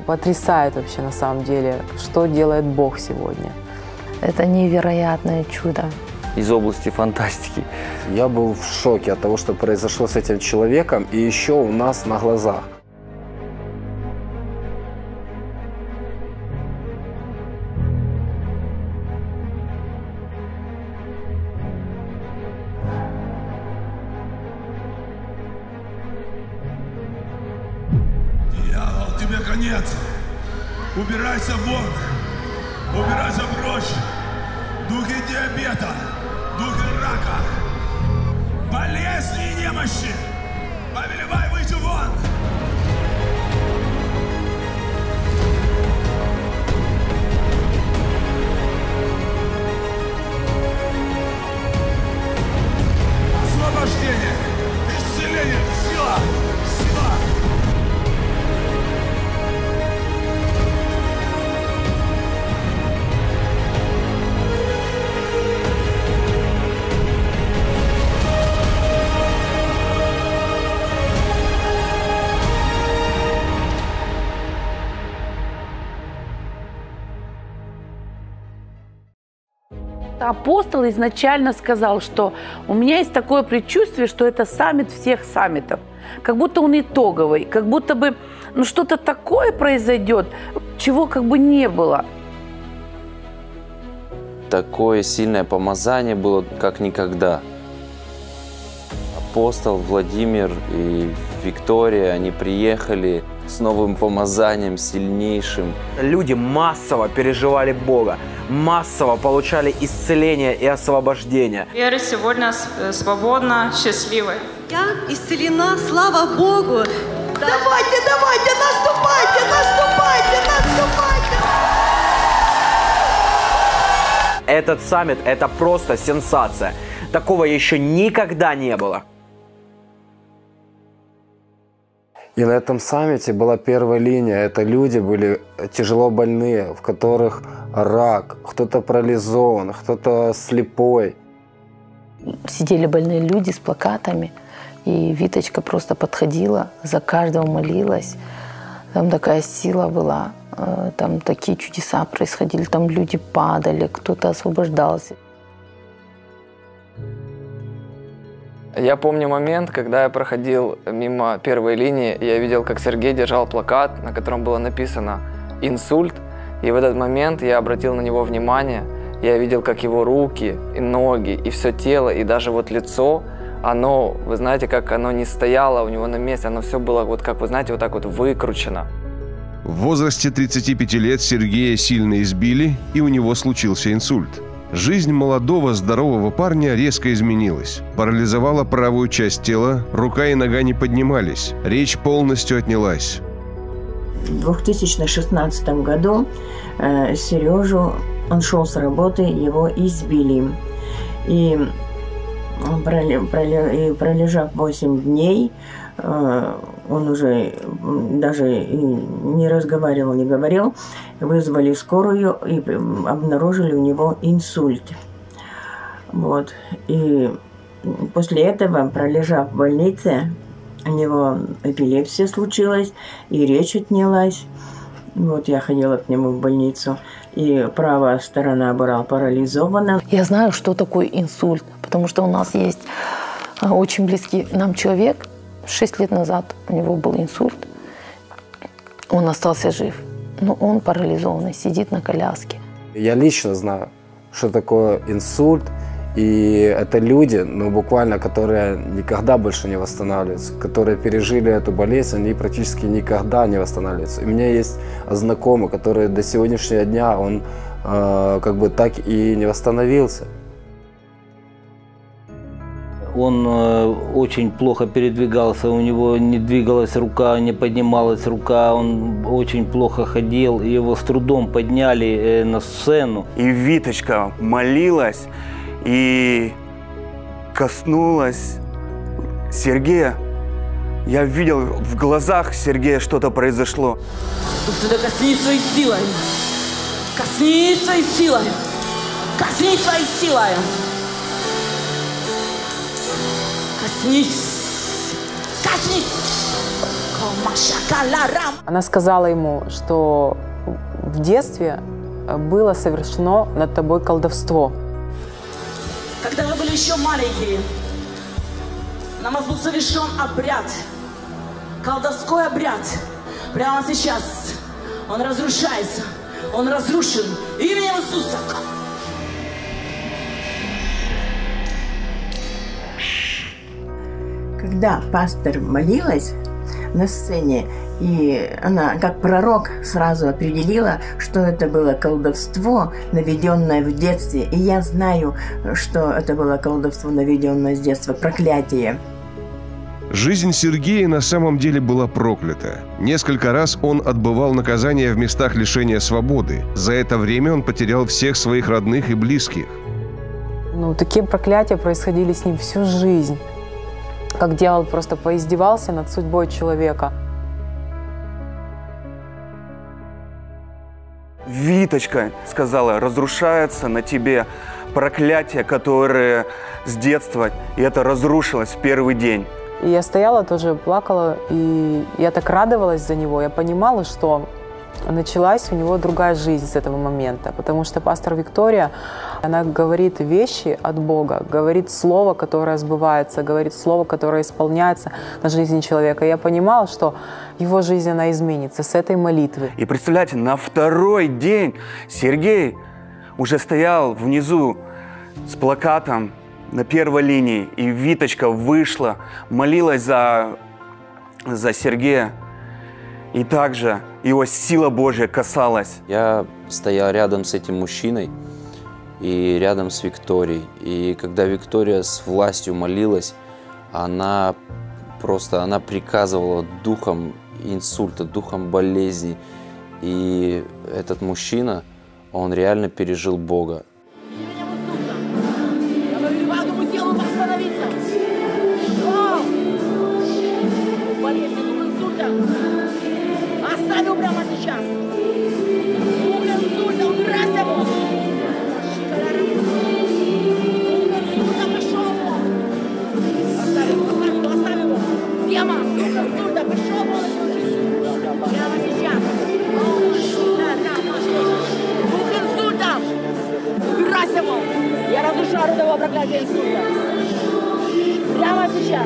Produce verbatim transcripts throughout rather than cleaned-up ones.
потрясает вообще на самом деле, что делает Бог сегодня. Это невероятное чудо. Из области фантастики. Я был в шоке от того, что произошло с этим человеком, и еще у нас на глазах. Дьявол, тебе конец. Убирайся вон. Убирайся прочь. Духи диабета. Духи рака, болезни и немощи, повелевай выйти вон! Освобождение, исцеление, сила, сила! Апостол изначально сказал, что у меня есть такое предчувствие, что это саммит всех саммитов. Как будто он итоговый, как будто бы ну, что-то такое произойдет, чего как бы не было. Такое сильное помазание было как никогда. Апостол Владимир и Виктория, они приехали с новым помазанием, сильнейшим. Люди массово переживали Бога, массово получали исцеление и освобождение. Вера сегодня свободна, счастливая. Я исцелена, слава Богу! Давайте, давайте, наступайте, наступайте, наступайте! Этот саммит – это просто сенсация. Такого еще никогда не было. И на этом саммите была первая линия. Это люди были тяжело больные, в которых рак, кто-то парализован, кто-то слепой. Сидели больные люди с плакатами, и Виточка просто подходила, за каждого молилась. Там такая сила была, там такие чудеса происходили, там люди падали, кто-то освобождался. Я помню момент, когда я проходил мимо первой линии, я видел, как Сергей держал плакат, на котором было написано «Инсульт». И в этот момент я обратил на него внимание. Я видел, как его руки и ноги, и все тело, и даже вот лицо, оно, вы знаете, как оно не стояло у него на месте, оно все было, вот как вы знаете, вот так вот выкручено. В возрасте тридцати пяти лет Сергея сильно избили, и у него случился инсульт. Жизнь молодого, здорового парня резко изменилась. Парализовала правую часть тела, рука и нога не поднимались, речь полностью отнялась. В две тысячи шестнадцатом году э, Сережу, он шел с работы, его избили. И, пролежав восемь дней, э, он уже даже и не разговаривал, не говорил, вызвали скорую и обнаружили у него инсульт. Вот. И после этого, пролежав в больнице, у него эпилепсия случилась, и речь отнялась. Вот я ходила к нему в больницу, и правая сторона была парализована. Я знаю, что такое инсульт, потому что у нас есть очень близкий нам человек. Шесть лет назад у него был инсульт. Он остался жив, но он парализованный, сидит на коляске. Я лично знаю, что такое инсульт. И это люди, ну, буквально, которые никогда больше не восстанавливаются, которые пережили эту болезнь, они практически никогда не восстанавливаются. И у меня есть знакомый, который до сегодняшнего дня, он э, как бы так и не восстановился. Он э, очень плохо передвигался, у него не двигалась рука, не поднималась рука, он очень плохо ходил, его с трудом подняли э, на сцену. И Виточка молилась и коснулась Сергея. Я видел в глазах Сергея, что-то произошло. Коснись своей силой! Коснись своей силой! Коснись своей силой! Коснись! Коснись! Она сказала ему, что в детстве было совершено над тобой колдовство. Когда мы были еще маленькие, на нас был совершен обряд, колдовской обряд. Прямо сейчас он разрушается, он разрушен именем Иисуса. Когда пастор молилась на сцене, и она, как пророк, сразу определила, что это было колдовство, наведенное в детстве. И я знаю, что это было колдовство, наведенное с детства, проклятие. Жизнь Сергея на самом деле была проклята. Несколько раз он отбывал наказание в местах лишения свободы. За это время он потерял всех своих родных и близких. Ну, такие проклятия происходили с ним всю жизнь. Как дьявол просто поиздевался над судьбой человека. Виточка сказала, разрушается на тебе проклятие, которое с детства, и это разрушилось в первый день. И я стояла тоже, плакала, и я так радовалась за него. Я понимала, что началась у него другая жизнь с этого момента. Потому что пастор Виктория, она говорит вещи от Бога, говорит слово, которое сбывается, говорит слово, которое исполняется на жизни человека. И я понимала, что его жизнь, она изменится с этой молитвы. И представляете, на второй день Сергей уже стоял внизу с плакатом на первой линии, и Виточка вышла, молилась за, за Сергея, и также его сила Божья касалась. Я стоял рядом с этим мужчиной и рядом с Викторией. И когда Виктория с властью молилась, она просто она приказывала духом инсульта, духом болезни. И этот мужчина, он реально пережил Бога. Оставил прямо сейчас. Дух инсульта, убирайся его. Дух инсульта, пошел вон. Оставь его, оставь его, оставь его. Тема, дух инсульта, пошел вон из его жизни. Прямо сейчас. Да, да, пошел. Дух инсульта, убирайся вон. Я разрушаю родовое проклятие инсульта. Прямо сейчас.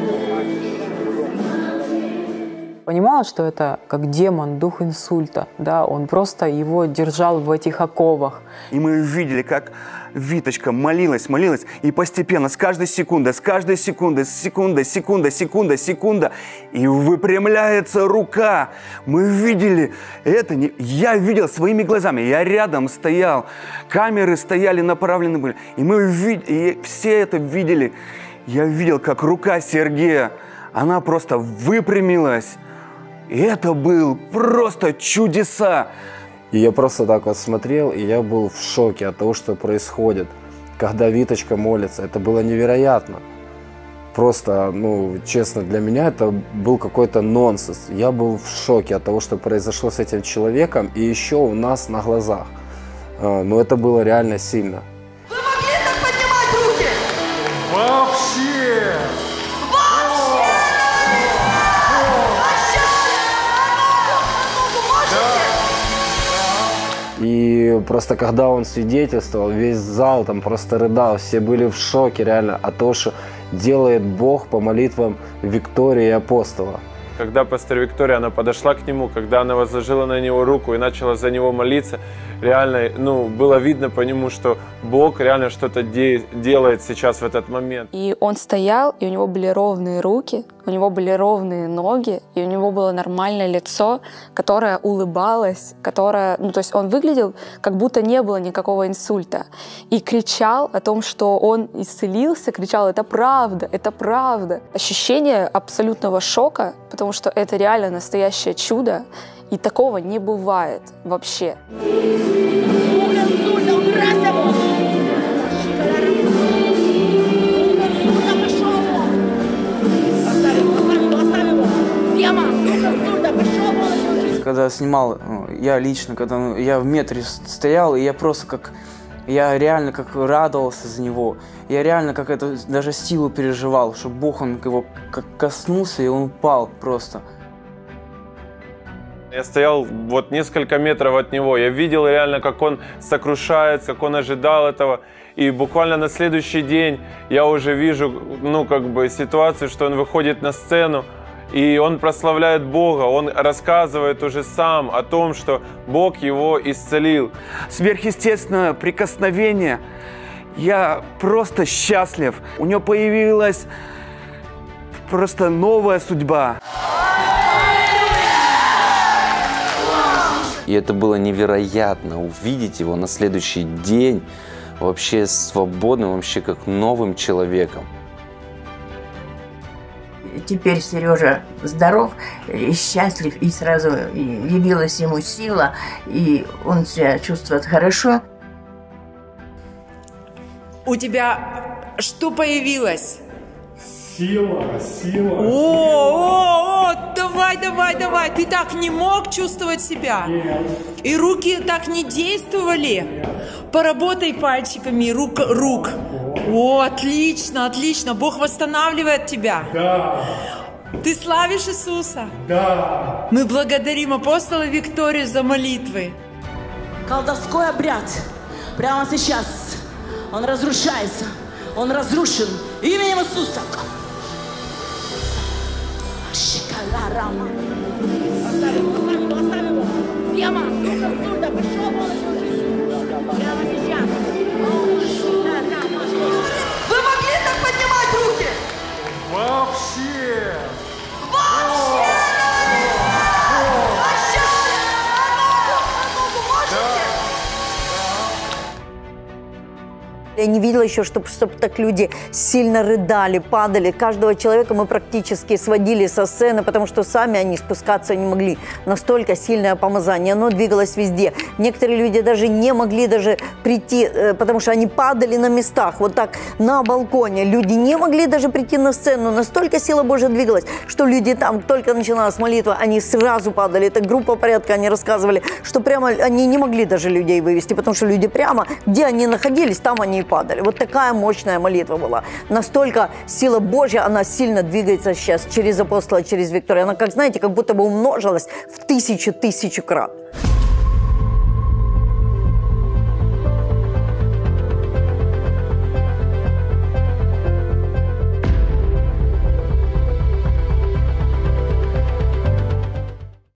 Понимала, что это как демон, дух инсульта, да, он просто его держал в этих оковах. И мы увидели, как Виточка молилась, молилась, и постепенно, с каждой секунды, с каждой секунды, секунда, секунда, секунда, секунда, и выпрямляется рука. Мы видели это, не... я видел своими глазами, я рядом стоял, камеры стояли, направлены были, и мы видели, и все это видели. Я видел, как рука Сергея, она просто выпрямилась. И это был просто чудеса. И я просто так вот смотрел, и я был в шоке от того, что происходит. Когда Виточка молится, это было невероятно. Просто, ну, честно, для меня это был какой-то нонсенс. Я был в шоке от того, что произошло с этим человеком, и еще у нас на глазах. Но это было реально сильно. Вы могли так поднимать руки? Вообще! И просто когда он свидетельствовал, весь зал там просто рыдал, все были в шоке реально от того, что делает Бог по молитвам Виктории и апостола. Когда пастор Виктория, она подошла к нему, когда она возложила на него руку и начала за него молиться, реально, ну, было видно по нему, что Бог реально что-то де делает сейчас в этот момент. И он стоял, и у него были ровные руки, у него были ровные ноги, и у него было нормальное лицо, которое улыбалось, которое, ну, то есть он выглядел, как будто не было никакого инсульта. И кричал о том, что он исцелился, кричал: это правда, это правда. Ощущение абсолютного шока, потому что это реально настоящее чудо, и такого не бывает вообще. Когда снимал, я лично, когда ну, я в метре стоял, и я просто как, я реально как радовался за него. Я реально как это, даже силу переживал, что Бог, он его как коснулся, и он упал просто. Я стоял вот несколько метров от него, я видел реально, как он сокрушается, как он ожидал этого. И буквально на следующий день я уже вижу, ну, как бы ситуацию, что он выходит на сцену, и он прославляет Бога, он рассказывает уже сам о том, что Бог его исцелил. Сверхъестественное прикосновение. Я просто счастлив. У него появилась просто новая судьба. И это было невероятно увидеть его на следующий день вообще свободным, вообще как новым человеком. Теперь Сережа здоров и счастлив, и сразу явилась ему сила, и он себя чувствует хорошо. У тебя что появилось? Сила, сила. О, о, о, давай, давай, давай. Ты так не мог чувствовать себя? Нет. И руки так не действовали? Нет. Поработай пальчиками рук, рук. О, отлично, отлично. Бог восстанавливает тебя. Да. Ты славишь Иисуса? Да. Мы благодарим апостола Викторию за молитвы. Колдовской обряд прямо сейчас, он разрушается, он разрушен именем Иисуса. Шикаларама. Оставь его, оставь его, оставь его. Тема, дух абсурда, пошел вон из его жизни. Прямо сейчас. Вы могли так поднимать руки? Вообще. Вообще! Вообще! Я не видела еще, чтобы, чтобы так люди сильно рыдали, падали. Каждого человека мы практически сводили со сцены, потому что сами они спускаться не могли. Настолько сильное помазание, оно двигалось везде. Некоторые люди даже не могли даже прийти, потому что они падали на местах, вот так на балконе. Люди не могли даже прийти на сцену. Настолько сила Божья двигалась, что люди там, только начиналась молитва, они сразу падали. Это группа порядка, они рассказывали, что прямо они не могли даже людей вывести, потому что люди прямо, где они находились, там они и падали. Вот такая мощная молитва была. Настолько сила Божья, она сильно двигается сейчас через апостола, через Викторию. Она, как знаете, как будто бы умножилась в тысячу-тысячу крат.